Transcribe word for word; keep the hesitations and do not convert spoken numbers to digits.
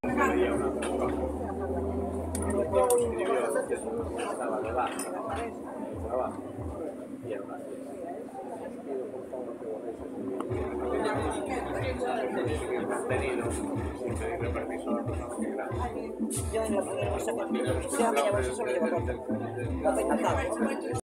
Yo en la primera cosa que me llamo eso sobre el botón. Lo tengo